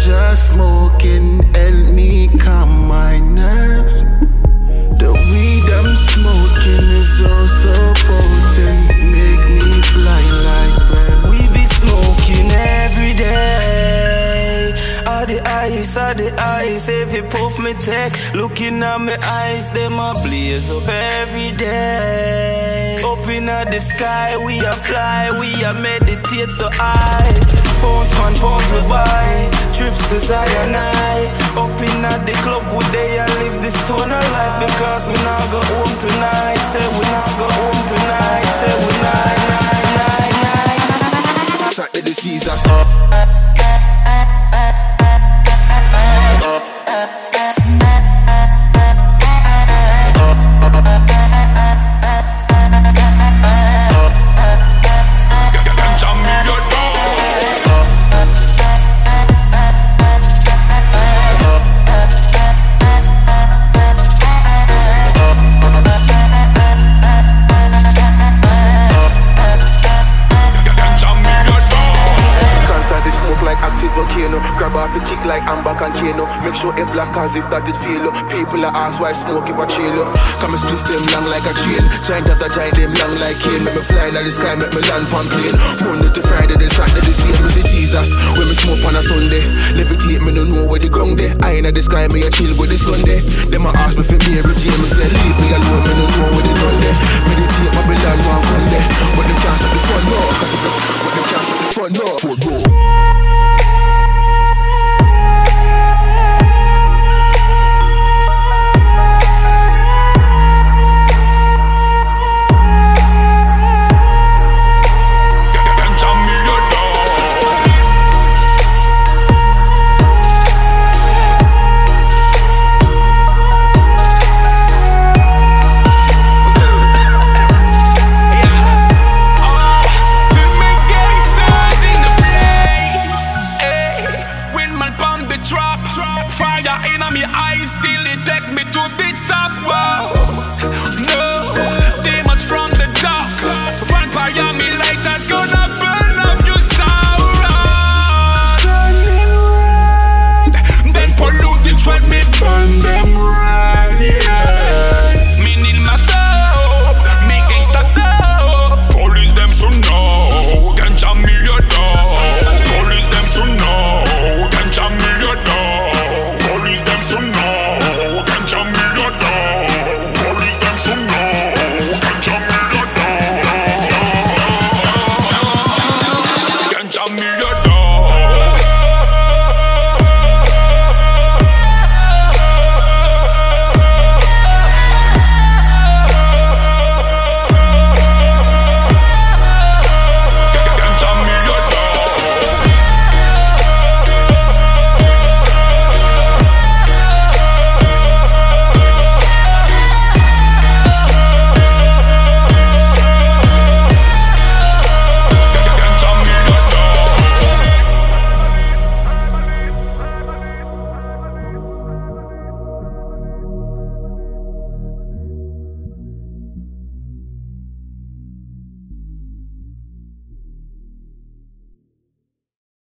ganja smoking help me calm my nerves. The weed I'm smoking is also potent, make me fly like birds. We be smoking every day. All the ice, if you puff me tech. Looking at my eyes, them a blaze up every day. Up in the sky, we a fly, we a meditate so high. Pounds man, pounds we buy, trips to Zion I. Up in the club, we day I live this stoner life. Because we not go home tonight, say we not go home tonight, say we night. Track the diseases. Grab off the kick like I'm back and Kano. Make sure it black as if that it feel up. People are ask why smoke if I chill up. Come and split them long like a chain. Giant after giant them long like cane. Make me fly in the sky, make me land on plane. Monday to Friday, then Saturday the same. We see Jesus when me smoke on a Sunday. Levitate me no know where the gong there. I in the sky, me a chill with the Sunday. Them a ask me for Mary Jane.